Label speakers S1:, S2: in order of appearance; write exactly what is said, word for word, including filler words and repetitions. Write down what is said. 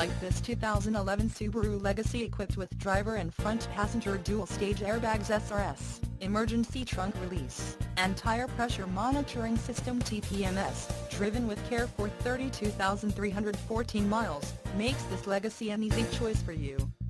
S1: like this two thousand eleven Subaru Legacy equipped with driver and front passenger dual-stage airbags S R S, emergency trunk release, and tire pressure monitoring system T P M S, driven with care for thirty-two thousand three hundred fourteen miles, makes this Legacy an easy choice for you.